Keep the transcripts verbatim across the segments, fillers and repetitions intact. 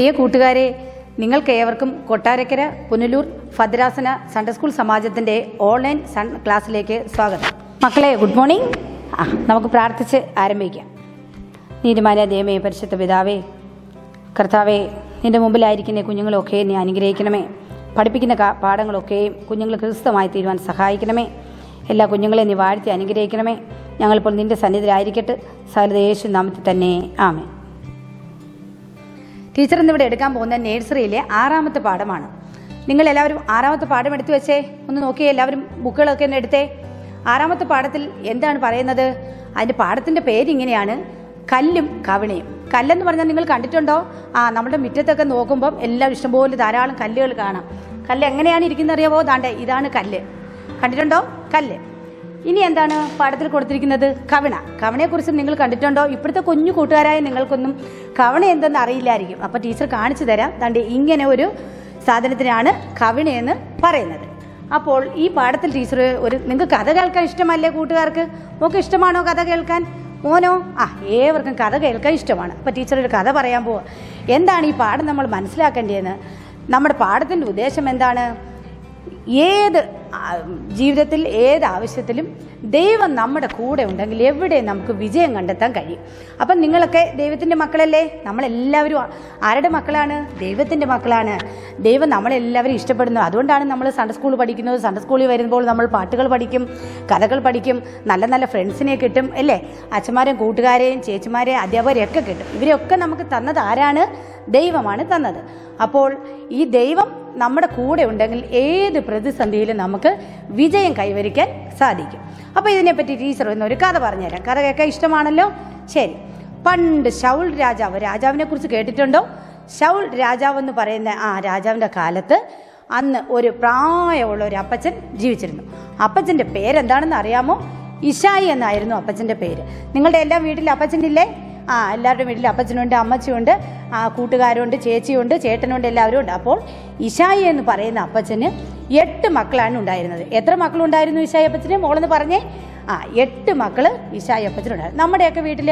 പ്രിയ കൂട്ടുകാരെ, നിങ്ങൾക്ക് ഏവർക്കും കൊട്ടാരക്കര പുനലൂർ ഭദ്രാസന സൺഡേ സ്കൂൾ സമാജത്തിൻ്റെ ഓൺലൈൻ സൺ ക്ലാസ്സിലേക്ക് സ്വാഗതം. മക്കളെ, ഗുഡ് മോർണിംഗ്. ആ നമുക്ക് പ്രാർത്ഥിച്ച് ആരംഭിക്കാം. നീതിമാനായ ദൈവമേ, പരിശുദ്ധ പിതാവേ, കർത്താവേ, നിൻ്റെ മുമ്പിലായിരിക്കുന്ന കുഞ്ഞുങ്ങളൊക്കെ നീ അനുഗ്രഹിക്കണമേ. പഠിപ്പിക്കുന്ന പാഠങ്ങളൊക്കെയും കുഞ്ഞുങ്ങൾ ക്രിസ്തുമായി തീരുവാൻ സഹായിക്കണമേ. എല്ലാ കുഞ്ഞുങ്ങളെയും നീ വാഴ്ത്തി അനുഗ്രഹിക്കണമേ. ഞങ്ങളിപ്പോൾ നിൻ്റെ സന്നിധിയിലായിരിക്കട്ടെ. സകല യേശു നാമത്തിൽ തന്നെ ആമേൻ. ടീച്ചർ ഇന്നിവിടെ എടുക്കാൻ പോകുന്ന നേഴ്സറിയിലെ ആറാമത്തെ പാഠമാണ്. നിങ്ങളെല്ലാവരും ആറാമത്തെ പാഠം എടുത്തു വെച്ചേ. ഒന്ന് നോക്കിയേ, എല്ലാവരും ബുക്കുകളൊക്കെ ഒന്ന് എടുത്തേ. ആറാമത്തെ പാഠത്തിൽ എന്താണ് പറയുന്നത്? അതിൻ്റെ പാഠത്തിൻ്റെ പേരിങ്ങനെയാണ്, കല്ലും കവിണയും. കല്ലെന്ന് പറഞ്ഞാൽ നിങ്ങൾ കണ്ടിട്ടുണ്ടോ? ആ നമ്മുടെ മുറ്റത്തൊക്കെ നോക്കുമ്പം എല്ലാം ഇഷ്ടംപോലെ ധാരാളം കല്ലുകൾ കാണാം. കല്ല് എങ്ങനെയാണ് ഇരിക്കുന്നത് അറിയാമോ? ദാണ്ടെ ഇതാണ് കല്ല്. കണ്ടിട്ടുണ്ടോ? കല്ല്. ഇനി എന്താണ് പാഠത്തിൽ കൊടുത്തിരിക്കുന്നത്? കവിണ. കവിണയെക്കുറിച്ച് നിങ്ങൾ കണ്ടിട്ടുണ്ടോ? ഇപ്പോഴത്തെ കുഞ്ഞു കൂട്ടുകാരായ നിങ്ങൾക്കൊന്നും കവിണ എന്തെന്ന് അറിയില്ലായിരിക്കും. അപ്പോൾ ടീച്ചർ കാണിച്ചു തരാം. ദാണ്ടെ ഇങ്ങനെ ഒരു സാധനത്തിനാണ് കവിണയെന്ന് പറയുന്നത്. അപ്പോൾ ഈ പാഠത്തിൽ ടീച്ചർ ഒരു നിങ്ങൾക്ക് കഥ കേൾക്കാൻ ഇഷ്ടമല്ലേ കൂട്ടുകാർക്ക്? മോക്ക് ഇഷ്ടമാണോ കഥ കേൾക്കാൻ? മോനോ? ആ ഏവർക്കും കഥ കേൾക്കാൻ ഇഷ്ടമാണ്. അപ്പോൾ ടീച്ചർ ഒരു കഥ പറയാൻ പോവുക. എന്താണ് ഈ പാഠം നമ്മൾ മനസ്സിലാക്കേണ്ടതെന്ന്? നമ്മുടെ പാഠത്തിൻ്റെ ഉദ്ദേശം എന്താണ്? ഏത് ജീവിതത്തിൽ ഏത് ആവശ്യത്തിലും ദൈവം നമ്മുടെ കൂടെ ഉണ്ടെങ്കിൽ എവിടെ നമുക്ക് വിജയം കണ്ടെത്താൻ കഴിയും. അപ്പം നിങ്ങളൊക്കെ ദൈവത്തിൻ്റെ മക്കളല്ലേ? നമ്മളെല്ലാവരും ആരുടെ മക്കളാണ്? ദൈവത്തിൻ്റെ മക്കളാണ്. ദൈവം നമ്മളെല്ലാവരും ഇഷ്ടപ്പെടുന്നു. അതുകൊണ്ടാണ് നമ്മൾ സൺഡേ സ്കൂൾ പഠിക്കുന്നത്. സൺഡേ സ്കൂളിൽ വരുമ്പോൾ നമ്മൾ പാട്ടുകൾ പഠിക്കും, കഥകൾ പഠിക്കും, നല്ല നല്ല ഫ്രണ്ട്സിനെ കിട്ടും അല്ലേ? അച്ഛന്മാരെയും കൂട്ടുകാരെയും ചേച്ചിമാരെയും അധ്യാപകരെയും ഒക്കെ കിട്ടും. ഇവരെയൊക്കെ നമുക്ക് തന്നത് ആരാണ്? ദൈവമാണ് തന്നത്. അപ്പോൾ ഈ ദൈവം നമ്മുടെ കൂടെ ഉണ്ടെങ്കിൽ ഏത് പ്രതിസന്ധിയിലും നമുക്ക് വിജയം കൈവരിക്കാൻ സാധിക്കും. അപ്പോൾ ഇതിനെപ്പറ്റി ടീച്ചർ എന്നൊരു കഥ പറഞ്ഞുതരാം. കഥ കേൾക്കാൻ ഇഷ്ടമാണല്ലോ? ശരി. പണ്ട് ശൗൽ രാജാവ്, രാജാവിനെ കുറിച്ച് കേട്ടിട്ടുണ്ടോ? ശൗൽ രാജാവ് എന്ന് പറയുന്ന ആ രാജാവിൻ്റെ കാലത്ത് അന്ന് ഒരു പ്രായമുള്ള ഒരു അപ്പച്ചൻ ജീവിച്ചിരുന്നു. അപ്പച്ചൻ്റെ പേരെന്താണെന്ന് അറിയാമോ? ഇശായി എന്നായിരുന്നു അപ്പച്ചൻ്റെ പേര്. നിങ്ങളുടെ എല്ലാ വീട്ടിലും അപ്പച്ചനില്ലേ? ആ എല്ലാവരുടെയും വീട്ടിൽ അപ്പച്ചനുണ്ട്, അമ്മച്ചിയുണ്ട്, ആ കൂട്ടുകാരുണ്ട്, ചേച്ചിയുണ്ട്, ചേട്ടനുണ്ട്, എല്ലാവരും ഉണ്ട്. അപ്പോൾ ഇശായി എന്ന് പറയുന്ന അപ്പച്ചന് എട്ട് മക്കളാണ് ഉണ്ടായിരുന്നത്. എത്ര മക്കളുണ്ടായിരുന്നു ഇശായി അപ്പച്ചന്? മോളെന്ന് പറഞ്ഞേ. ആ എട്ട് മക്കൾ ഇശായി അപ്പച്ചനുണ്ടായിരുന്നു. നമ്മുടെയൊക്കെ വീട്ടിൽ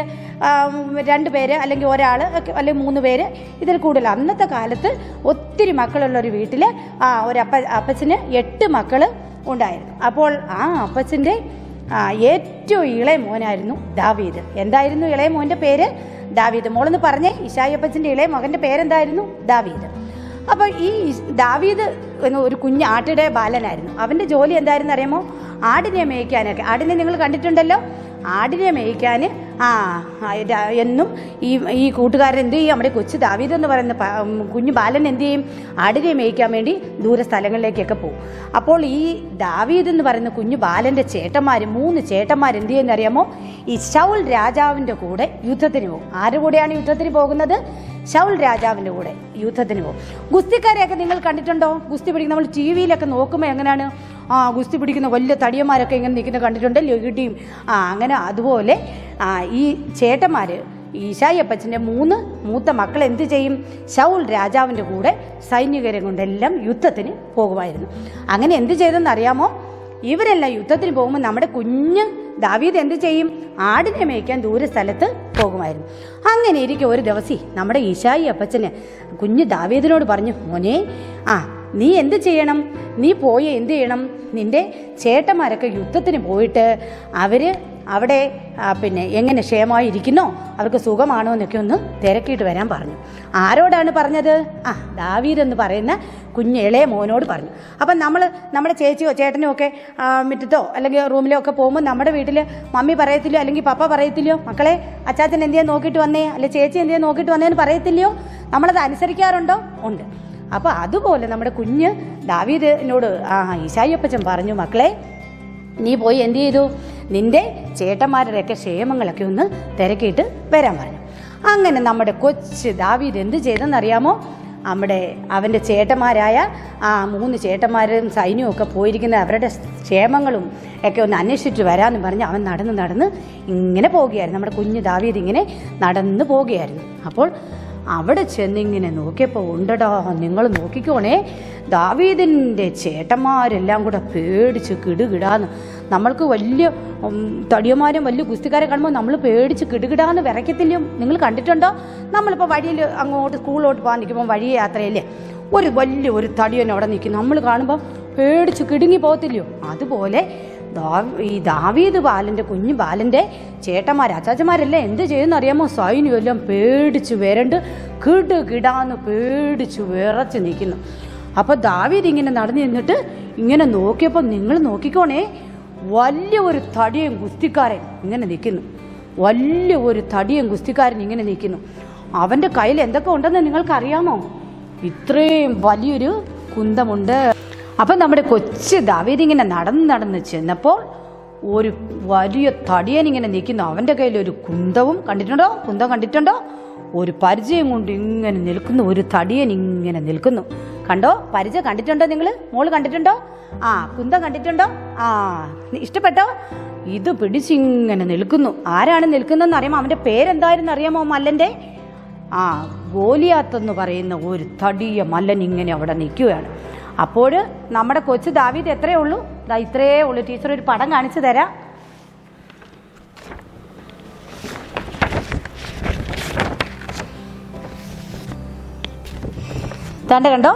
രണ്ട് പേര് അല്ലെങ്കിൽ ഒരാൾ അല്ലെങ്കിൽ മൂന്ന് പേര്, ഇതിൽ കൂടുതൽ. അന്നത്തെ കാലത്ത് ഒത്തിരി മക്കളുള്ളൊരു വീട്ടിൽ ആ ഒരു അപ്പ അപ്പച്ചന് എട്ട് മക്കൾ ഉണ്ടായിരുന്നു. അപ്പോൾ ആ അപ്പച്ചൻ്റെ ആ ഏറ്റവും ഇളയ മോനായിരുന്നു ദാവീദ്. എന്തായിരുന്നു ഇളയ മോൻ്റെ പേര്? ദാവീദ്. മോളെന്ന് പറഞ്ഞേ, ഇശായി അപ്പച്ചൻ്റെ ഇളയ മകൻ്റെ പേരെന്തായിരുന്നു? ദാവീദ്. അപ്പോൾ ഈ ദാവീദ് എന്ന ഒരു കുഞ്ഞ് ആട്ടിടെ ബാലനായിരുന്നു. അവൻ്റെ ജോലി എന്തായിരുന്നു അറിയാമോ? ആടിനെ മേയ്ക്കാനൊക്കെ. ആടിനെ നിങ്ങൾ കണ്ടിട്ടുണ്ടല്ലോ? ആടിനെ മേയ്ക്കാൻ ആ എന്നും ഈ ഈ കൂട്ടുകാരൻ എന്ത് ചെയ്യും? നമ്മുടെ കൊച്ചു ദാവീദ് എന്ന് പറയുന്ന കുഞ്ഞു ബാലൻ എന്ത് ചെയ്യും? ആടിനെ മേയ്ക്കാൻ വേണ്ടി ദൂര സ്ഥലങ്ങളിലേക്കൊക്കെ പോകും. അപ്പോൾ ഈ ദാവീദ് എന്ന് പറയുന്ന കുഞ്ഞു ബാലൻ്റെ ചേട്ടന്മാർ, മൂന്ന് ചേട്ടന്മാർ എന്ത് ചെയ്യുന്നറിയാമോ? ഈ ശൗൽ രാജാവിൻ്റെ കൂടെ യുദ്ധത്തിന് പോകും. ആരുടെ കൂടെയാണ് യുദ്ധത്തിന് പോകുന്നത്? ശൗൽ രാജാവിൻ്റെ കൂടെ യുദ്ധത്തിന് പോകും. ഗുസ്തിക്കാരെയൊക്കെ നിങ്ങൾ കണ്ടിട്ടുണ്ടോ? ഗുസ്തി പിടിക്കുന്ന നമ്മൾ ടി വിയിലൊക്കെ നോക്കുമ്പോൾ എങ്ങനെയാണ് ആ ഗുസ്തി പിടിക്കുന്ന വലിയ തടിയന്മാരൊക്കെ ഇങ്ങനെ നിൽക്കുന്ന കണ്ടിട്ടുണ്ടല്ലോ, ഇടിയും. ആ അങ്ങനെ അതുപോലെ ആ ഈ ചേട്ടന്മാർ, ഈശായി അപ്പച്ചൻ്റെ മൂന്ന് മൂത്ത മക്കൾ എന്ത് ചെയ്യും? ശൗൽ രാജാവിൻ്റെ കൂടെ സൈനികരെ കൊണ്ടെല്ലാം യുദ്ധത്തിന് പോകുമായിരുന്നു. അങ്ങനെ എന്ത് ചെയ്തെന്ന് അറിയാമോ? ഇവരെല്ലാം യുദ്ധത്തിന് പോകുമ്പോൾ നമ്മുടെ കുഞ്ഞ് ദാവീദ് എന്ത് ചെയ്യും? ആടിനെ മേയ്ക്കാൻ ദൂര സ്ഥലത്ത് പോകുമായിരുന്നു. അങ്ങനെ ഇരിക്കും ഒരു ദിവസം നമ്മുടെ ഈശായി അപ്പച്ചന് കുഞ്ഞ് ദാവീദിനോട് പറഞ്ഞു, മോനെ, ആ നീ എന്ത് ചെയ്യണം? നീ പോയി എന്ത് ചെയ്യണം? നിൻ്റെ ചേട്ടന്മാരൊക്കെ യുദ്ധത്തിന് പോയിട്ട് അവർ അവിടെ പിന്നെ എങ്ങനെ ക്ഷേമമായി ഇരിക്കുന്നോ, അവർക്ക് സുഖമാണോ എന്നൊക്കെ ഒന്ന് തിരക്കിയിട്ട് വരാൻ പറഞ്ഞു. ആരോടാണ് പറഞ്ഞത്? ആ ദാവീദ് എന്ന് പറയുന്ന കുഞ്ഞ് ഇളയ മോനോട് പറഞ്ഞു. അപ്പം നമ്മൾ നമ്മുടെ ചേച്ചിയോ ചേട്ടനോ ഒക്കെ മുറ്റത്തോ അല്ലെങ്കിൽ റൂമിലോ ഒക്കെ പോകുമ്പോൾ നമ്മുടെ വീട്ടിൽ മമ്മി പറയത്തില്ലോ അല്ലെങ്കിൽ പപ്പ പറയത്തില്ലയോ, മക്കളെ അച്ചാച്ചൻ എന്തിയാ നോക്കിയിട്ട് വന്നേ, അല്ലെങ്കിൽ ചേച്ചി എന്തിയാ നോക്കിയിട്ട് വന്നേന്ന് പറയത്തില്ലയോ? നമ്മളത് അനുസരിക്കാറുണ്ടോ? ഉണ്ട്. അപ്പോൾ അതുപോലെ നമ്മുടെ കുഞ്ഞ് ദാവീദിനോട് ആ ഈശായി അപ്പച്ചൻ പറഞ്ഞു, മക്കളെ നീ പോയി എന്ത് ചെയ്തു? നിൻ്റെ ചേട്ടന്മാരുടെയൊക്കെ ക്ഷേമങ്ങളൊക്കെ ഒന്ന് തിരക്കിയിട്ട് വരാൻ പറഞ്ഞു. അങ്ങനെ നമ്മുടെ കൊച്ച് ദാവീദ് എന്ത് ചെയ്തെന്നറിയാമോ? നമ്മുടെ അവൻ്റെ ചേട്ടന്മാരായ ആ മൂന്ന് ചേട്ടന്മാരും സൈന്യവും ഒക്കെ പോയിരിക്കുന്ന അവരുടെ ക്ഷേമങ്ങളും ഒക്കെ ഒന്ന് അന്വേഷിച്ചിട്ട് വരാമെന്ന് പറഞ്ഞ് അവൻ നടന്ന് നടന്ന് ഇങ്ങനെ പോവുകയായിരുന്നു. നമ്മുടെ കുഞ്ഞ് ദാവീദ് ഇങ്ങനെ നടന്ന് പോവുകയായിരുന്നു. അപ്പോൾ അവിടെ ചെന്നിങ്ങനെ നോക്കിയപ്പോൾ ഉണ്ടടാ, നിങ്ങൾ നോക്കിക്കോണേ, ദാവീദിൻ്റെ ചേട്ടന്മാരെല്ലാം കൂടെ പേടിച്ച് കിടുകിടാന്ന്. നമ്മൾക്ക് വലിയ തടിയന്മാരും വലിയ ഗുസ്തിക്കാരെ കാണുമ്പോൾ നമ്മൾ പേടിച്ച് കിടുകിടാന്ന് വിറയ്ക്കത്തില്ലയോ? നിങ്ങൾ കണ്ടിട്ടുണ്ടോ? നമ്മളിപ്പോൾ വഴിയിൽ അങ്ങോട്ട് സ്കൂളിലോട്ട് പോകാൻ നിൽക്കുമ്പോൾ വഴി യാത്രയല്ലേ, ഒരു വലിയ ഒരു തടിയൻ അവിടെ നിൽക്കും, നമ്മൾ കാണുമ്പോൾ പേടിച്ച് കിടുങ്ങി പോകത്തില്ലയോ? അതുപോലെ ഈ ദാവീദ് ബാലൻ്റെ കുഞ്ഞു ബാലൻ്റെ ചേട്ടന്മാർ അച്ചാച്ചന്മാരെല്ലാം എന്ത് ചെയ്യുന്ന അറിയാമോ? സൈന്യം എല്ലാം പേടിച്ച് വരണ്ട് കിടു കിടാന്ന് പേടിച്ച് വിറച്ച് നിൽക്കുന്നു. അപ്പോൾ ദാവീദ് ഇങ്ങനെ നടന്നു നിന്നിട്ട് ഇങ്ങനെ നോക്കിയപ്പോൾ നിങ്ങൾ നോക്കിക്കോണേ, വലിയ ഒരു തടിയും ഗുസ്തിക്കാരൻ ഇങ്ങനെ നിൽക്കുന്നു. വലിയ ഒരു തടിയും ഗുസ്തിക്കാരൻ ഇങ്ങനെ നിൽക്കുന്നു. അവൻ്റെ കയ്യിൽ എന്തൊക്കെ ഉണ്ടെന്ന് നിങ്ങൾക്കറിയാമോ? ഇത്രയും വലിയൊരു കുന്തമുണ്ട്. അപ്പം നമ്മുടെ കൊച്ചു ദാവീദ് ഇങ്ങനെ നടന്ന് നടന്ന് ചെന്നപ്പോൾ ഒരു വലിയ തടിയൻ ഇങ്ങനെ നിൽക്കുന്നു. അവൻ്റെ കയ്യിൽ ഒരു കുന്തവും, കണ്ടിട്ടുണ്ടോ? കുന്തം കണ്ടിട്ടുണ്ടോ? ഒരു പരിചയം കൊണ്ട് ഇങ്ങനെ നിൽക്കുന്നു. ഒരു തടിയൻ ഇങ്ങനെ നിൽക്കുന്നു. കണ്ടോ? പരിചയം കണ്ടിട്ടുണ്ടോ? നിങ്ങൾ മോള് കണ്ടിട്ടുണ്ടോ? ആ, കുന്തം കണ്ടിട്ടുണ്ടോ? ആ, ഇഷ്ടപ്പെട്ടോ? ഇത് പിടിച്ചിങ്ങനെ നിൽക്കുന്നു. ആരാണ് നിൽക്കുന്നതെന്ന് അറിയാമോ? അവൻ്റെ പേരെന്തായിരുന്നു അറിയാമോ? മല്ലൻ്റെ ആ ഗോലിയാത്ത് എന്ന് പറയുന്ന ഒരു തടിയ മല്ലൻ ഇങ്ങനെ അവിടെ നിൽക്കുകയാണ്. അപ്പോൾ നമ്മുടെ കൊച്ചു ദാവീദ് എത്രയേ ഉള്ളൂ? ഇത്രയേ ഉള്ളൂ. ടീച്ചർ ഒരു പടം കാണിച്ചു തരാം. കണ്ട കണ്ടോ?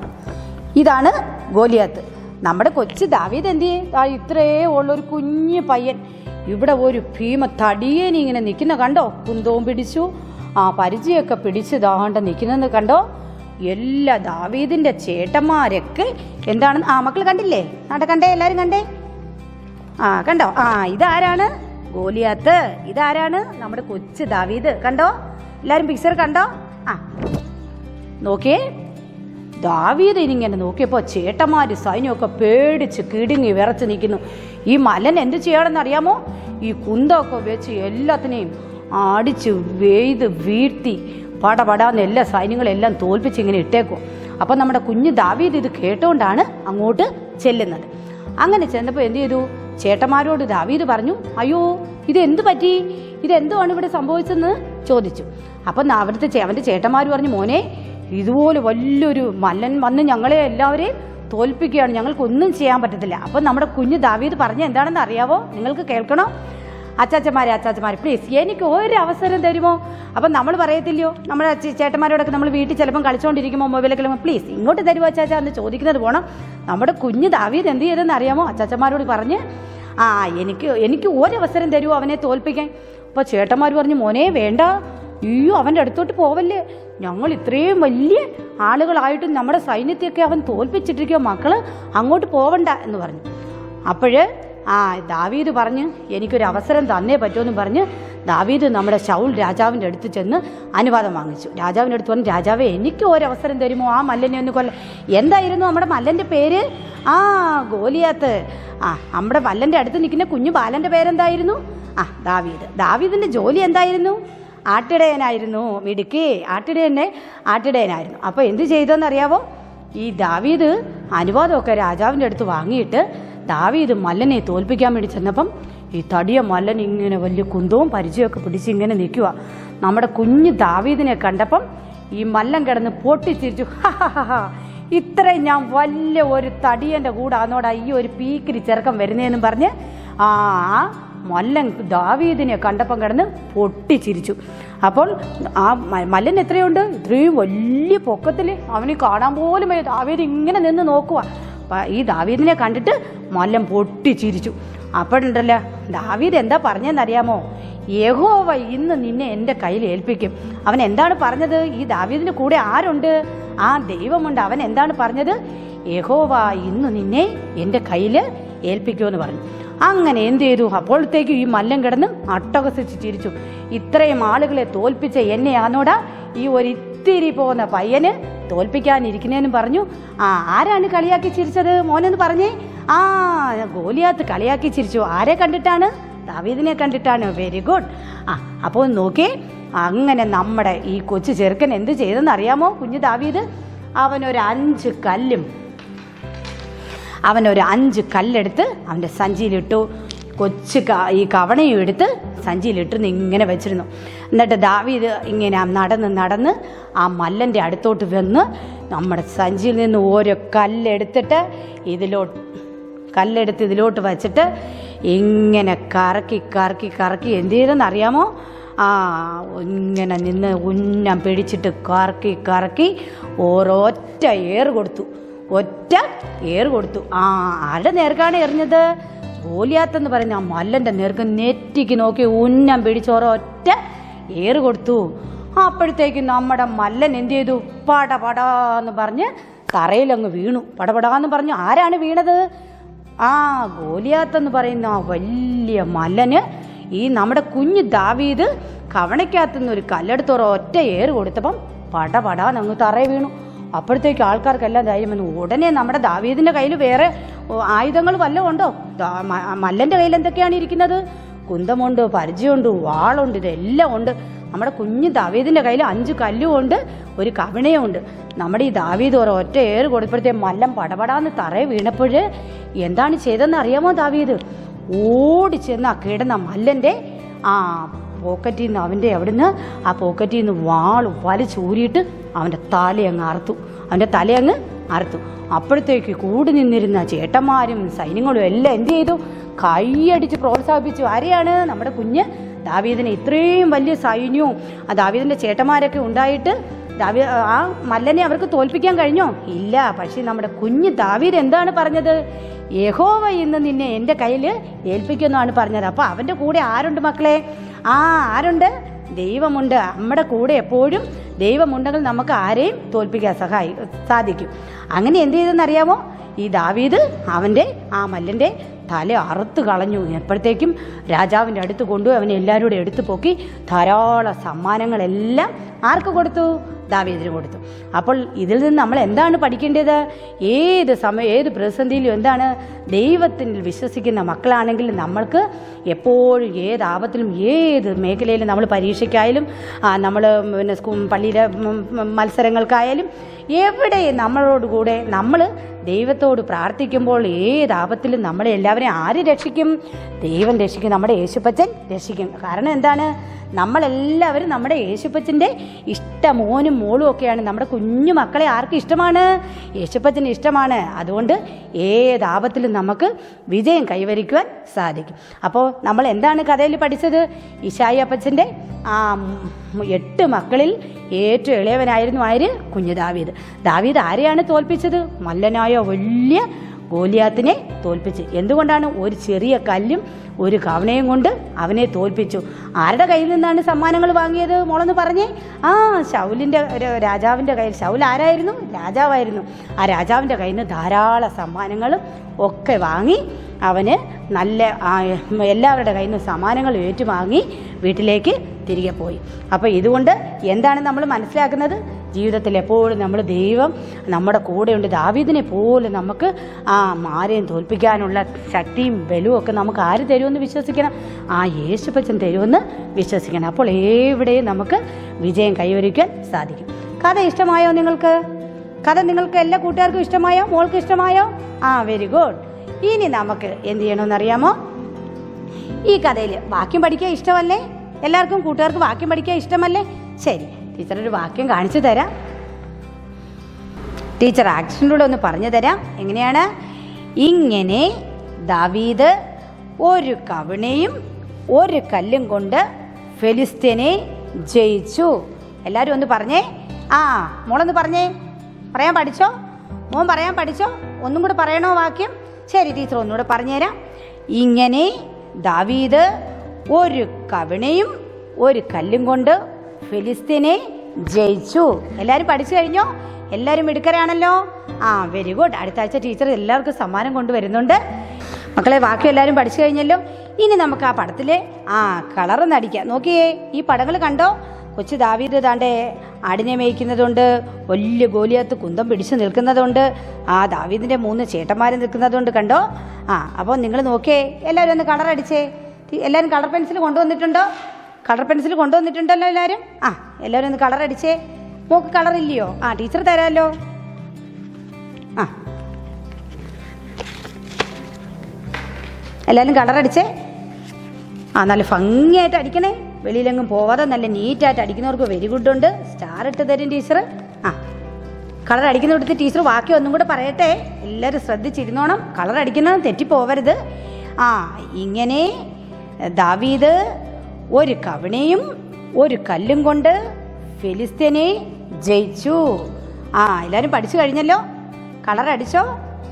ഇതാണ് ഗോലിയാത്ത്. നമ്മുടെ കൊച്ചു ദാവീദ് എന്ത് ചെയ്യും? ഇത്രയേ ഉള്ളൊരു കുഞ്ഞു പയ്യൻ ഇവിടെ ഒരു ഭീമ തടിയൻ ഇങ്ങനെ നിൽക്കുന്ന കണ്ടോ? കുന്തവും പിടിച്ചു, ആ പരിചയമൊക്കെ പിടിച്ച് ദാണ്ട നിൽക്കുന്നത് കണ്ടോ? എല്ലാ ദാവീദിന്റെ ചേട്ടന്മാരൊക്കെ എന്താണ്? ആ മക്കൾ കണ്ടില്ലേ? നാട്ടെ കണ്ടേ? എല്ലാവരും കണ്ടേ? ആ കണ്ടോ? ആ ഇതാരാണ്? ഗോലിയാത്ത്. ഇതാരാണ്? നമ്മുടെ കൊച്ചു ദാവീദ്. കണ്ടോ? എല്ലാവരും പിക്ചർ കണ്ടോ? ആ നോക്കിയേ, ദാവീദ് ഇങ്ങനെ നോക്കിയപ്പോൾ ചേട്ടന്മാര് സൈന്യമൊക്കെ പേടിച്ച് കിടുങ്ങി വിറച്ച് നിൽക്കുന്നു. ഈ മലൻ എന്ത് ചെയ്യണമെന്ന് അറിയാമോ? ഈ കുന്തമൊക്കെ വെച്ച് എല്ലാത്തിനെയും അടിച്ച് വെയ്ത് വീഴ്ത്തി പടപടാന്ന് എല്ലാ സൈന്യങ്ങളെല്ലാം തോൽപ്പിച്ച് ഇങ്ങനെ ഇട്ടേക്കും. അപ്പം നമ്മുടെ കുഞ്ഞ് ദാവീദ് ഇത് കേട്ടുകൊണ്ടാണ് അങ്ങോട്ട് ചെല്ലുന്നത്. അങ്ങനെ ചെന്നപ്പോൾ എന്ത് ചെയ്തു? ചേട്ടന്മാരോട് ദാവീദ് പറഞ്ഞു, അയ്യോ ഇതെന്ത് പറ്റി? ഇതെന്തുവാണ് ഇവിടെ സംഭവിച്ചെന്ന് ചോദിച്ചു. അപ്പം അവിടുത്തെ അവൻ്റെ ചേട്ടന്മാർ പറഞ്ഞു, മോനെ ഇതുപോലെ വലിയൊരു മല്ലൻ വന്ന് ഞങ്ങളെ എല്ലാവരെയും തോൽപ്പിക്കുകയാണ്, ഞങ്ങൾക്കൊന്നും ചെയ്യാൻ പറ്റത്തില്ല. അപ്പം നമ്മുടെ കുഞ്ഞ് ദാവീദ് പറഞ്ഞ എന്താണെന്ന് അറിയാവോ? നിങ്ങൾക്ക് കേൾക്കണോ? അച്ചാച്ചന്മാരെ അച്ചാച്ചന്മാരെ പ്ലീസ് എനിക്ക് ഒരു അവസരം തരുമോ? അപ്പം നമ്മൾ പറയത്തില്ലയോ, നമ്മുടെ ചേട്ടന്മാരോടൊക്കെ നമ്മൾ വീട്ടിൽ ചിലപ്പം കളിച്ചുകൊണ്ടിരിക്കുമ്പോൾ മൊബൈലൊക്കെ പ്ലീസ് ഇങ്ങോട്ട് തരുമോ അച്ചാച്ച എന്ന് ചോദിക്കുന്നത് പോകണം. നമ്മുടെ കുഞ്ഞ് ദാവീദ് എന്ത് ചെയ്തെന്ന് അറിയാമോ? അച്ചാച്ചന്മാരോട് പറഞ്ഞ്, ആ എനിക്ക് എനിക്ക് ഒരവസരം തരുമോ അവനെ തോൽപ്പിക്കാൻ? അപ്പോൾ ചേട്ടന്മാർ പറഞ്ഞു, മോനെ വേണ്ട, അയ്യോ അവൻ്റെ അടുത്തോട്ട് പോവല്ലേ, ഞങ്ങൾ ഇത്രയും വലിയ ആളുകളായിട്ടും നമ്മുടെ സൈന്യത്തെയൊക്കെ അവൻ തോൽപ്പിച്ചിട്ടിരിക്കുക, മക്കള് അങ്ങോട്ട് പോവണ്ട എന്ന് പറഞ്ഞു. അപ്പോഴ് ആ ദാവീദ് പറഞ്ഞ് എനിക്കൊരു അവസരം തന്നേ പറ്റുമെന്ന് പറഞ്ഞ് ദാവീദ് നമ്മുടെ ശൗൽ രാജാവിൻ്റെ അടുത്ത് ചെന്ന് അനുവാദം വാങ്ങിച്ചു. രാജാവിൻ്റെ അടുത്ത് പറഞ്ഞു, രാജാവേ എനിക്ക് ഒരവസരം തരുമോ ആ മല്ലനെ ഒന്ന് കൊല്ല? എന്തായിരുന്നു നമ്മുടെ മല്ലൻ്റെ പേര്? ആ ഗോലിയാത്ത്. ആ നമ്മുടെ മല്ലൻ്റെ അടുത്ത് നിൽക്കുന്ന കുഞ്ഞു ബാലൻ്റെ പേരെന്തായിരുന്നു? ആ ദാവീദ്. ദാവീദിൻ്റെ ജോലി എന്തായിരുന്നു? ആട്ടിടയനായിരുന്നു. മിടുക്കി, ആട്ടിടയനെ ആട്ടിടയനായിരുന്നു. അപ്പോൾ എന്ത് ചെയ്തോന്നറിയാവോ? ഈ ദാവീദ് അനുവാദമൊക്കെ രാജാവിൻ്റെ അടുത്ത് വാങ്ങിയിട്ട് ദാവീദ് മല്ലനെ തോൽപ്പിക്കാൻ വേണ്ടി ചെന്നപ്പം ഈ തടിയ മല്ലൻ ഇങ്ങനെ വലിയ കുന്തവും പരിചയമൊക്കെ പിടിച്ച് ഇങ്ങനെ നിൽക്കുക. നമ്മുടെ കുഞ്ഞ് ദാവീദിനെ കണ്ടപ്പം ഈ മല്ലൻ കിടന്ന് പൊട്ടിച്ചിരിച്ചു. ഹാ, ഇത്രയും ഞാൻ വലിയ ഒരു തടിയൻ്റെ കൂടെ ആന്നോടാ ഈ ഒരു പീക്കിരി ചെറുക്കം വരുന്നതെന്നും പറഞ്ഞ് ആ മല്ലൻ ദാവീദിനെ കണ്ടപ്പം കിടന്ന് പൊട്ടിച്ചിരിച്ചു. അപ്പോൾ ആ മല്ലൻ എത്രയുണ്ട്? ഇത്രയും വലിയ പൊക്കത്തിൽ അവന് കാണാൻ പോലും ദാവീദ് ഇങ്ങനെ നിന്ന് നോക്കുക. ഈ ദാവീദിനെ കണ്ടിട്ട് മല്ലൻ പൊട്ടിച്ചിരിച്ചു. അപ്പോഴുണ്ടല്ലോ ദാവീദ് എന്താ പറഞ്ഞതെന്നറിയാമോ? യഹോവ ഇന്ന് നിന്നെ എൻ്റെ കയ്യിൽ ഏൽപ്പിക്കും. അവൻ എന്താണ് പറഞ്ഞത്? ഈ ദാവീദിൻ്റെ കൂടെ ആരുണ്ട്? ആ ദൈവമുണ്ട്. അവൻ എന്താണ് പറഞ്ഞത്? യഹോവ ഇന്ന് നിന്നെ എൻ്റെ കയ്യിൽ ഏൽപ്പിക്കുമെന്ന് പറഞ്ഞു. അങ്ങനെ എന്ത് ചെയ്തു? അപ്പോഴത്തേക്കും ഈ മല്ലൻ കിടന്ന് അട്ടഹസിച്ച് ചിരിച്ചു. ഇത്രയും ആളുകളെ തോൽപ്പിച്ച എന്നെയാണോടാ ഈ ഒരു ഇത്തിരി പോകുന്ന പയ്യന് തോൽപ്പിക്കാനിരിക്കുന്നതെന്ന് പറഞ്ഞു. ആ ആരാണ് കളിയാക്കി ചിരിച്ചത് മോനെന്ന് പറഞ്ഞേ? ആ ഗോലിയാത്ത് കളിയാക്കി ചിരിച്ചു. ആരെ കണ്ടിട്ടാണ്? ദാവീദിനെ കണ്ടിട്ടാണ്. Very good. ആ അപ്പോൾ നോക്കേ, അങ്ങനെ നമ്മുടെ ഈ കൊച്ചു ചെറുക്കൻ എന്ത് ചെയ്തെന്ന് അറിയാമോ? കുഞ്ഞു ദാവീദ് അവനൊരു അഞ്ച് കല്ലും അവനൊരു അഞ്ച് കല്ലെടുത്ത് അവൻ്റെ സഞ്ചിയിലിട്ടു. കൊച്ചു ഈ കവണയും എടുത്ത് സഞ്ചിയിലിട്ട് ഇങ്ങനെ വെച്ചിരുന്നു. എന്നിട്ട് ദാവീദ് ഇങ്ങനെ നടന്ന് നടന്ന് ആ മല്ലൻ്റെ അടുത്തോട്ട് വന്ന് നമ്മുടെ സഞ്ചിയിൽ നിന്ന് ഓരോ കല്ലെടുത്തിട്ട് ഇതിലോട്ട് കല്ലെടുത്ത് ഇതിലോട്ട് വച്ചിട്ട് ഇങ്ങനെ കറക്കി കറക്കി കറക്കി എന്ത് ചെയ്തെന്ന് അറിയാമോ? ആ ഇങ്ങനെ നിന്ന് ഉന്നം പിടിച്ചിട്ട് കറക്കി കറക്കി ഓരോറ്റ ഏറ് കൊടുത്തു, ഒറ്റ ഏറ് കൊടുത്തു. ആ ആരുടെ നേർക്കാണ് എറിഞ്ഞത്? ഗോലിയാത്തെന്ന് പറയുന്ന ആ മല്ലൻ്റെ നേർക്ക് നെറ്റിക്ക് നോക്കി ഉന്നം പിടിച്ച് ഓരോറ്റ ഏറ് കൊടുത്തു. അപ്പോഴത്തേക്കും നമ്മുടെ മല്ലൻ എന്ത് ചെയ്തു? പടപടാന്ന് പറഞ്ഞ് തറയിലങ്ങ് വീണു. പടപടാന്ന് പറഞ്ഞു. ആരാണ് വീണത്? ആ ഗോലിയാത്തെന്ന് പറയുന്ന ആ വലിയ മല്ലന് ഈ നമ്മുടെ കുഞ്ഞ് ദാവീദ് കവണയ്ക്കകത്തുനിന്ന് ഒരു കല്ലെടുത്ത് ഒറ്റ ഏറ് കൊടുത്തപ്പം പടപടാന്നങ്ങ് തറയിൽ വീണു. അപ്പോഴത്തേക്ക് ആൾക്കാർക്കെല്ലാം ധൈര്യം വന്നു. ഉടനെ നമ്മുടെ ദാവീദിൻ്റെ കയ്യിൽ വേറെ ആയുധങ്ങൾ വല്ലതും ഉണ്ടോ? മല്ലൻ്റെ കയ്യിൽ എന്തൊക്കെയാണ് ഇരിക്കുന്നത്? കുന്തമുണ്ട്, പരിചയമുണ്ട്, വാളുണ്ട്, ഇതെല്ലാം ഉണ്ട്. നമ്മുടെ കുഞ്ഞ് ദാവീദിൻ്റെ കയ്യിൽ അഞ്ച് കല്ലുമുണ്ട്, ഒരു കവിണയുണ്ട്. നമ്മുടെ ഈ ദാവീദ് ഒരൊറ്റ ഏറ് കൊടുത്തപ്പോഴത്തേ മല്ലം പടപടാന്ന് തറയെ വീണപ്പോൾ എന്താണ് ചെയ്തതെന്ന് അറിയാമോ? ദാവീദ് ഓടി ചെന്ന് ആ കിടന്ന മല്ലൻ്റെ ആ പോക്കറ്റിൽ നിന്ന് അവൻ്റെ അവിടുന്ന് ആ പോക്കറ്റിൽ നിന്ന് വാൾ വലിച്ചൂരിയിട്ട് അവൻ്റെ തലയങ്ങ് അറുത്തു. അവൻ്റെ തലയങ്ങ് അറുത്തു. അപ്പോഴത്തേക്ക് കൂടി നിന്നിരുന്ന ചേട്ടന്മാരും സൈന്യങ്ങളും എല്ലാം എന്ത് ചെയ്തു? കൈയടിച്ച് പ്രോത്സാഹിപ്പിച്ചു. ആരെയാണ്? നമ്മുടെ കുഞ്ഞ് ദാവീദിനെ. ഇത്രയും വലിയ സൈന്യവും ആ ദാവീദിൻ്റെ ചേട്ടന്മാരൊക്കെ ഉണ്ടായിട്ട് ദാവീ ആ മല്ലനെ അവർക്ക് തോൽപ്പിക്കാൻ കഴിഞ്ഞോ? ഇല്ല. പക്ഷേ നമ്മുടെ കുഞ്ഞ് ദാവീദ് എന്താണ് പറഞ്ഞത്? യഹോവ ഇന്ന് നിന്നെ എൻ്റെ കയ്യിൽ ഏൽപ്പിക്കുമെന്നാണ് പറഞ്ഞത്. അപ്പോൾ അവൻ്റെ കൂടെ ആരുണ്ട് മക്കളെ? ആ ആരുണ്ട്? ദൈവമുണ്ട്. നമ്മുടെ കൂടെ എപ്പോഴും ദൈവമുണ്ടെങ്കിൽ നമുക്ക് ആരെയും തോൽപ്പിക്കാൻ സഹായി സാധിക്കും. അങ്ങനെ എന്ത് ചെയ്തെന്നറിയാമോ? ഈ ദാവീദ് അവൻ്റെ ആ മല്ലൻ്റെ തല അറുത്ത് കളഞ്ഞു. എപ്പോഴത്തേക്കും രാജാവിൻ്റെ അടുത്ത് കൊണ്ടുപോയി അവനെ എല്ലാവരും കൂടെ എടുത്തു പൊക്കി ധാരാളം സമ്മാനങ്ങളെല്ലാം ആർക്ക് കൊടുത്തു? ദാവീദിന് കൊടുത്തു. അപ്പോൾ ഇതിൽ നിന്ന് നമ്മൾ എന്താണ് പഠിക്കേണ്ടത്? ഏത് സമയം ഏത് പ്രതിസന്ധിയിലും എന്താണ്? ദൈവത്തിൽ വിശ്വസിക്കുന്ന മക്കളാണെങ്കിൽ നമ്മൾക്ക് എപ്പോഴും ഏത് ആപത്തിലും ഏത് മേഖലയിലും നമ്മൾ പരീക്ഷയ്ക്കായാലും നമ്മൾ പിന്നെ സ്കൂ പള്ളിയിലെ മത്സരങ്ങൾക്കായാലും എവിടെ നമ്മളോടുകൂടെ നമ്മൾ ദൈവത്തോട് പ്രാർത്ഥിക്കുമ്പോൾ ഏത് ആപത്തിലും നമ്മളെ എല്ലാവരെയും ആര് രക്ഷിക്കും? ദൈവം രക്ഷിക്കും. നമ്മുടെ യേശുപ്പച്ചൻ രക്ഷിക്കും. കാരണം എന്താണ്? നമ്മളെല്ലാവരും നമ്മുടെ യേശുപ്പച്ചൻ്റെ ഇഷ്ട മോനും മോളും ഒക്കെയാണ്. നമ്മുടെ കുഞ്ഞു മക്കളെ ആർക്ക് ഇഷ്ടമാണ്? യേശുപ്പച്ചന് ഇഷ്ടമാണ്. അതുകൊണ്ട് ഏത് ആപത്തിലും നമുക്ക് വിജയം കൈവരിക്കുവാൻ സാധിക്കും. അപ്പോൾ നമ്മൾ എന്താണ് കഥയിൽ പഠിച്ചത്? ഇശായി അപ്പച്ചൻ്റെ ആ എട്ട് മക്കളിൽ ഏറ്റവും ഇളയവനായിരുന്നു ആര്? കുഞ്ഞു ദാവീദ്. ദാവീദ് ആരെയാണ് തോൽപ്പിച്ചത്? മല്ലനായ വലിയ ഗോലിയാത്തിനെ തോൽപ്പിച്ച്. എന്തുകൊണ്ടാണ്? ഒരു ചെറിയ കല്ലും ഒരു കവണയും കൊണ്ട് അവനെ തോൽപ്പിച്ചു. ആരുടെ കയ്യിൽ നിന്നാണ് സമ്മാനങ്ങൾ വാങ്ങിയത്? മോളെന്ന് പറഞ്ഞേ. ആ ശൗലിൻ്റെ രാജാവിൻ്റെ കയ്യിൽ. ശൗൽ ആരായിരുന്നു? രാജാവായിരുന്നു. ആ രാജാവിൻ്റെ കയ്യിൽ നിന്ന് ധാരാളം സമ്മാനങ്ങളും ഒക്കെ വാങ്ങി അവന് നല്ല എല്ലാവരുടെ കയ്യിൽ നിന്ന് സമ്മാനങ്ങൾ ഏറ്റുവാങ്ങി വീട്ടിലേക്ക് തിരികെ പോയി. അപ്പോൾ ഇതുകൊണ്ട് എന്താണ് നമ്മൾ മനസ്സിലാക്കുന്നത്? ജീവിതത്തിൽ എപ്പോഴും നമ്മൾ ദൈവം നമ്മുടെ കൂടെയുണ്ട്. ദാവീദിനെ പോലും നമുക്ക് ആ ആരെയും തോൽപ്പിക്കാനുള്ള ശക്തിയും ബലവും ഒക്കെ നമുക്ക് ആര് തരുമെന്ന് വിശ്വസിക്കണം? ആ യേശുപ്പച്ചൻ തരുമെന്ന് വിശ്വസിക്കണം. അപ്പോൾ എവിടെയും നമുക്ക് വിജയം കൈവരിക്കാൻ സാധിക്കും. കഥ ഇഷ്ടമായോ നിങ്ങൾക്ക്? കഥ നിങ്ങൾക്ക് എല്ലാ കൂട്ടുകാർക്കും ഇഷ്ടമായോ? മോൾക്ക് ഇഷ്ടമായോ? ആ വെരി ഗുഡ്. ഇനി നമുക്ക് എന്ത് ചെയ്യണമെന്നറിയാമോ? ഈ കഥയിൽ വാക്യം പഠിക്കാൻ ഇഷ്ടമല്ലേ? എല്ലാവർക്കും കൂട്ടുകാർക്ക് വാക്യം പഠിക്കാൻ ഇഷ്ടമല്ലേ? ശരി, ടീച്ചർ ഒരു വാക്യം കാണിച്ചു തരാം. ടീച്ചർ ആക്ഷനിലൂടെ ഒന്ന് പറഞ്ഞു തരാം. എങ്ങനെയാണ്? ഇങ്ങനെ ദാവീദ് ഒരു കവിണയും ഒരു കല്ലും കൊണ്ട് ഫെലിസ്ത്യനെ ജയിച്ചു. എല്ലാവരും ഒന്ന് പറഞ്ഞേ. ആ മോളൊന്ന് പറഞ്ഞേ. പറയാൻ പഠിച്ചോ? മോൻ പറയാൻ പഠിച്ചോ? ഒന്നും കൂടെ പറയണോ വാക്യം? ശരി, ടീച്ചർ ഒന്നുകൂടെ പറഞ്ഞുതരാം. ഇങ്ങനെ ദാവീദ് ഒരു കവിണയും ഒരു കല്ലും കൊണ്ട് ഫിലിസ്തീനെ ജയിച്ചു. എല്ലാവരും പഠിച്ചു കഴിഞ്ഞോ? എല്ലാവരും മിടുക്കരാണല്ലോ. ആ വെരി ഗുഡ്. അടുത്ത ആഴ്ച ടീച്ചർ എല്ലാവർക്കും സമ്മാനം കൊണ്ടുവരുന്നുണ്ട്. മക്കളെ വാക്യം എല്ലാവരും പഠിച്ചു കഴിഞ്ഞല്ലോ. ഇനി നമുക്ക് ആ പടത്തിലെ ആ കളറ് നടിക്കാം. നോക്കിയേ, ഈ പടങ്ങൾ കണ്ടോ? കൊച്ചു ദാവീദ് ദാണ്ടെ ആടിനെ മേയ്ക്കുന്നതുണ്ട്, വലിയ ഗോലിയാത്ത് കുന്തം പിടിച്ചു നിൽക്കുന്നതുണ്ട്, ആ ദാവീദിൻ്റെ മൂന്ന് ചേട്ടന്മാർ നിൽക്കുന്നതുണ്ട്. കണ്ടോ? ആ അപ്പോൾ നിങ്ങൾ നോക്കിയേ, എല്ലാവരും ഒന്ന് കളർ അടിച്ചേ. എല്ലാവരും കളർ പെൻസിൽ കൊണ്ടുവന്നിട്ടുണ്ടോ? കളർ പെൻസിൽ കൊണ്ടുവന്നിട്ടുണ്ടല്ലോ എല്ലാവരും? ആ എല്ലാവരും ഒന്ന് കളർ അടിച്ചേ. മോക്ക് കളർ ഇല്ലയോ? ആ ടീച്ചർ തരാമല്ലോ. ആ എല്ലാവരും കളർ അടിച്ചേ. ആ നല്ല ഭംഗിയായിട്ട് അടിക്കണേ. വെളിയിലെങ്ങും പോവാതെ നല്ല നീറ്റായിട്ട് അടിക്കുന്നവർക്ക് വെരി ഗുഡ് ഉണ്ട്. സ്റ്റാർ ഇട്ട് തരും ടീച്ചർ. ആ കളർ അടിക്കുന്നിടത്ത് ടീച്ചർ ബാക്കി ഒന്നും കൂടെ പറയട്ടെ, എല്ലാവരും ശ്രദ്ധിച്ചിരുന്നോണം, കളർ അടിക്കുന്നത് തെറ്റിപ്പോവരുത്. ആ ഇങ്ങനെ ദാവീദ് ഒരു കവണയും ഒരു കല്ലും കൊണ്ട് ഫിലിസ്തീനെ ജയിച്ചു. ആ എല്ലാവരും പഠിച്ചു കഴിഞ്ഞല്ലോ. കളർ അടിച്ചോ?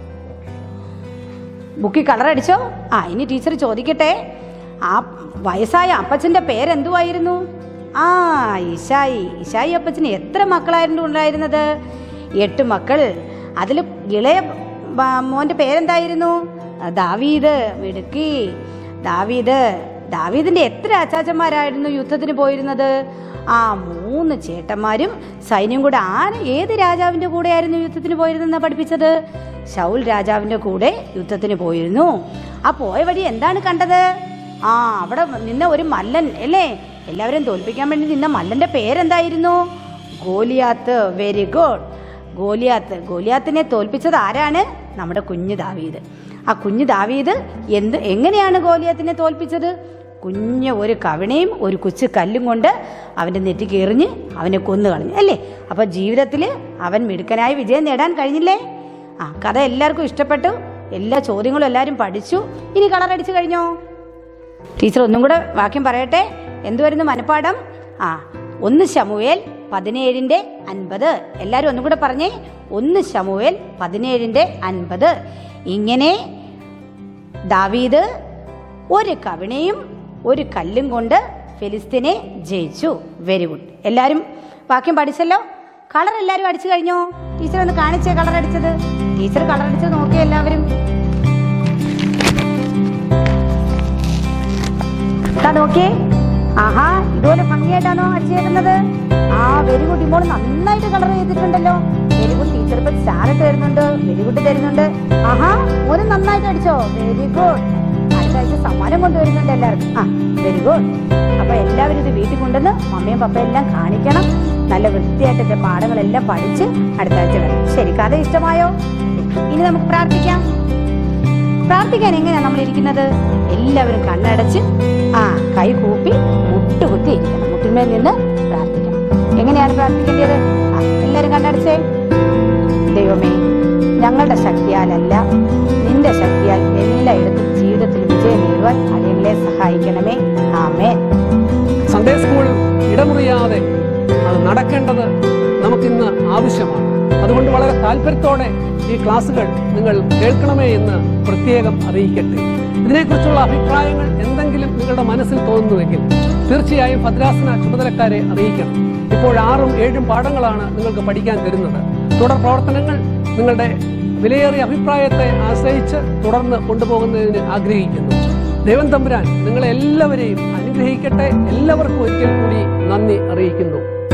ബുക്കിൽ കളർ അടിച്ചോ? ആ ഇനി ടീച്ചർ ചോദിക്കട്ടെ, ആ വയസ്സായ അപ്പച്ചൻ്റെ പേരെന്തുവായിരുന്നു? ആ ഇശായി. ഇശായി അപ്പച്ചന് എത്ര മക്കളായിരുന്നു ഉണ്ടായിരുന്നത്? എട്ട് മക്കൾ. അതിൽ ഇളയ മോൻ്റെ പേരെന്തായിരുന്നു? ദാവീദ്. മിടുക്കി. ദാവീദ്. ദാവീദിൻ്റെ എത്ര അച്ചാച്ചന്മാരായിരുന്നു യുദ്ധത്തിന് പോയിരുന്നത്? ആ മൂന്ന് ചേട്ടന്മാരും സൈന്യം കൂടെ. ആര് ഏത് രാജാവിൻ്റെ കൂടെയായിരുന്നു യുദ്ധത്തിന് പോയിരുന്നെന്നാണ് പഠിപ്പിച്ചത്? ശൗൽ രാജാവിൻ്റെ കൂടെ യുദ്ധത്തിന് പോയിരുന്നു. ആ പോയ വഴി എന്താണ് കണ്ടത്? ആ അവിടെ നിന്ന ഒരു മല്ലൻ അല്ലേ, എല്ലാവരും തോൽപ്പിക്കാൻ വേണ്ടി നിന്ന മല്ലൻ്റെ പേരെന്തായിരുന്നു? ഗോലിയാത്ത്. Very good. ഗോലിയാത്ത്. ഗോലിയാത്തിനെ തോൽപ്പിച്ചത് ആരാണ്? നമ്മുടെ കുഞ്ഞു ദാവീദ്. ആ കുഞ്ഞു ദാവീദ് എന്ത് എങ്ങനെയാണ് ഗോലിയാത്തിനെ തോൽപ്പിച്ചത്? കുഞ്ഞ് ഒരു കവണയും ഒരു കൊച്ചു കല്ലും കൊണ്ട് അവൻ്റെ നെറ്റിക്ക് എറിഞ്ഞ് അവനെ കൊന്നു കളഞ്ഞു അല്ലേ. അപ്പോൾ ജീവിതത്തിൽ അവൻ മിടുക്കനായി വിജയം നേടാൻ കഴിഞ്ഞില്ലേ? ആ കഥ എല്ലാവർക്കും ഇഷ്ടപ്പെട്ടു. എല്ലാ ചോദ്യങ്ങളും എല്ലാവരും പഠിച്ചു. ഇനി കളർ അടിച്ചു കഴിഞ്ഞോ? ടീച്ചർ ഒന്നും കൂടെ വാക്യം പറയട്ടെ. എന്തുവരുന്നു മനപ്പാഠം? ആ ഒന്ന് ശമൂവേൽ പതിനേഴിൻ്റെ അൻപത്. എല്ലാവരും ഒന്നും കൂടെ പറഞ്ഞേ. ഒന്ന് ശമൂവേൽ പതിനേഴിൻ്റെ അൻപത്. ഇങ്ങനെ ദാവീദ് ഒരു കവണയും ഒരു കല്ലും കൊണ്ട് ഫിലിസ്തീനെ ജയിച്ചു. Very good. എല്ലാവരും വാക്യം പഠിച്ചല്ലോ. കളർ എല്ലാവരും അടിച്ചു കഴിഞ്ഞോ? ടീച്ചർ ഒന്ന് കാണിച്ചേ കളർ അടിച്ചത്. ടീച്ചർ കളർ അടിച്ചത് നോക്കിയേ എല്ലാവരും. നോക്കിയേ. ആഹാ ഇതുപോലെ ഭംഗിയായിട്ടാണോ അടിച്ചേക്കുന്നത്? ആ വെരി ഗുഡ്. ഇപ്പോൾ നന്നായിട്ട് കളർ ചെയ്തിട്ടുണ്ടല്ലോ. Very good. ടീച്ചർ ഇപ്പൊ സ്റ്റാർ ഇട്ട് തരുന്നുണ്ട്. വെരി ഗുഡ് തരുന്നുണ്ട്. ആഹാ ഒരു നന്നായിട്ട് അടിച്ചോ. Very good. അടുത്ത ആഴ്ച സമ്മാനം കൊണ്ടുവരുന്നുണ്ട് എല്ലാവർക്കും. ആ വെരി ഗുഡ്. അപ്പൊ എല്ലാവരും ഇത് വീട്ടിൽ കൊണ്ടുവന്ന് മമ്മയും പപ്പയും എല്ലാം കാണിക്കണം. നല്ല വൃത്തിയായിട്ട് എന്റെ പാഠങ്ങളെല്ലാം പഠിച്ച് അടുത്ത ആഴ്ച വരണം. ശരി, കഥ ഇഷ്ടമായോ? ഇനി നമുക്ക് പ്രാർത്ഥിക്കാം. പ്രാർത്ഥിക്കാൻ എങ്ങനെയാ നമ്മൾ ഇരിക്കുന്നത്? എല്ലാവരും കണ്ണടച്ച് ആ കൈ കൂപ്പി മുട്ടുകുത്തി ഇരിക്കണം. മുട്ടിന്മേൽ നിന്ന് പ്രാർത്ഥിക്കണം. എങ്ങനെയാണ് പ്രാർത്ഥിക്കേണ്ടത്? ആ എല്ലാവരും കണ്ണടച്ചേ. ദൈവമേ, ഞങ്ങളുടെ ശക്തിയാലല്ല നിന്റെ ശക്തിയാൽ എല്ലായിടത്തും ജീവിതത്തിൽ വിജയം നേടുവാൻ അടിയങ്ങളെ സഹായിക്കണമേ. ആമേൻ. സൺഡേ സ്കൂൾ ഇടമുറിയാതെ അത് നടക്കേണ്ടത് നമുക്കിന്ന് ആവശ്യമാണ്. അതുകൊണ്ട് വളരെ താല്പര്യത്തോടെ ഈ ക്ലാസ്സുകൾ നിങ്ങൾ കേൾക്കണമേ എന്ന് പ്രത്യേകം അറിയിക്കട്ടെ. ഇതിനെക്കുറിച്ചുള്ള അഭിപ്രായങ്ങൾ എന്തെങ്കിലും നിങ്ങളുടെ മനസ്സിൽ തോന്നുന്നുവെങ്കിൽ തീർച്ചയായും ഭദ്രാസന ചുമതലക്കാരെ അറിയിക്കണം. ഇപ്പോൾ ആറും ഏഴും പാഠങ്ങളാണ് നിങ്ങൾക്ക് പഠിക്കാൻ തരുന്നത്. തുടർ പ്രവർത്തനങ്ങൾ നിങ്ങളുടെ വിലയേറിയ അഭിപ്രായത്തെ ആശ്രയിച്ച് തുടർന്ന് കൊണ്ടുപോകുന്നതിന് ആഗ്രഹിക്കുന്നു. ദൈവം തമ്പുരാൻ നിങ്ങളെ എല്ലാവരെയും അനുഗ്രഹിക്കട്ടെ. എല്ലാവർക്കും ഒരിക്കൽ കൂടി നന്ദി അറിയിക്കുന്നു.